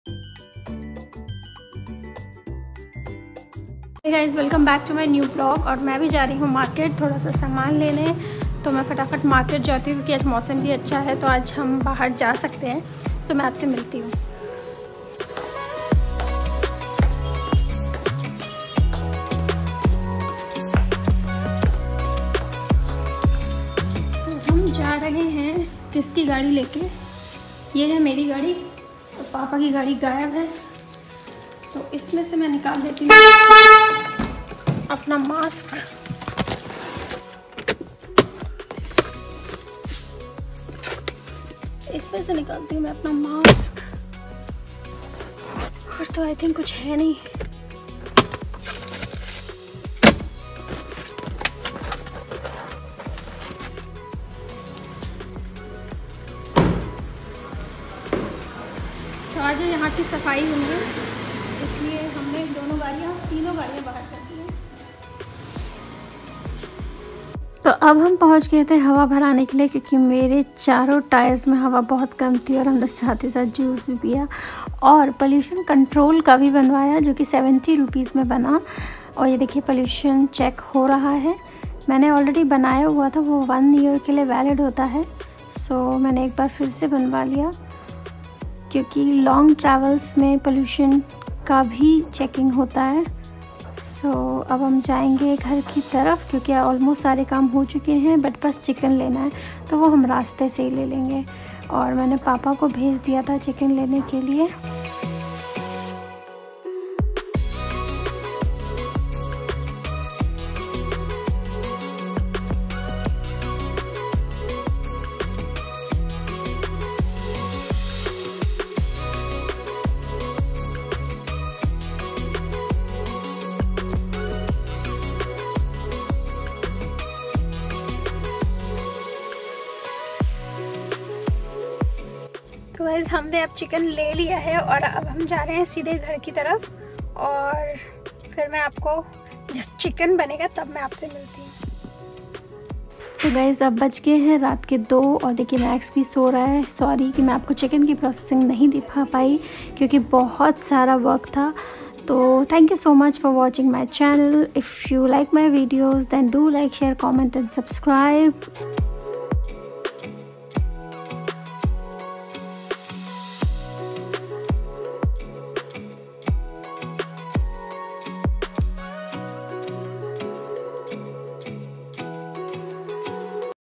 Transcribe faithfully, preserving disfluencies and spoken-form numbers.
Hey guys, welcome back to my new blog. और मैं भी जा रही हूँ मार्केट थोड़ा सा सामान लेने। तो मैं फटाफट मार्केट जाती हूँ क्योंकि आज मौसम भी अच्छा है, तो आज हम बाहर जा सकते हैं। सो मैं आपसे मिलती हूँ। तो हम जा रहे हैं किसकी गाड़ी लेके। ये है मेरी गाड़ी और पापा की गाड़ी गायब है, तो इसमें से मैं निकाल देती हूँ अपना मास्क। इसमें से निकालती हूँ मैं अपना मास्क। और तो आई थिंक कुछ है नहीं। तो आज यहाँ की सफाई हुई है, इसलिए हमने दोनों गाड़ियाँ तीनों गाड़ियाँ बाहर कर दी हैं। तो अब हम पहुंच गए थे हवा भराने के लिए, क्योंकि मेरे चारों टायर्स में हवा बहुत कम थी और हमने साथ ही साथ जूस भी पिया और पोल्यूशन कंट्रोल का भी बनवाया, जो कि सेवेंटी रुपीज़ में बना। और ये देखिए पोल्यूशन चेक हो रहा है। मैंने ऑलरेडी बनाया हुआ था, वो वन ईयर के लिए वैलिड होता है। सो मैंने एक बार फिर से बनवा लिया, क्योंकि लॉन्ग ट्रैवल्स में पोल्यूशन का भी चेकिंग होता है। सो so, अब हम जाएंगे घर की तरफ, क्योंकि ऑलमोस्ट सारे काम हो चुके हैं, बट बस चिकन लेना है, तो वो हम रास्ते से ही ले लेंगे। और मैंने पापा को भेज दिया था चिकन लेने के लिए। तो गाइस, हमने अब चिकन ले लिया है और अब हम जा रहे हैं सीधे घर की तरफ। और फिर मैं आपको जब चिकन बनेगा तब मैं आपसे मिलती हूँ। तो गाइस, अब बज गए हैं रात के दो और देखिए मैक्स भी सो रहा है। सॉरी कि मैं आपको चिकन की प्रोसेसिंग नहीं दिखा पाई, क्योंकि बहुत सारा वर्क था। तो thank you so much for watching my channel. If you like my videos then do like, share, comment and subscribe.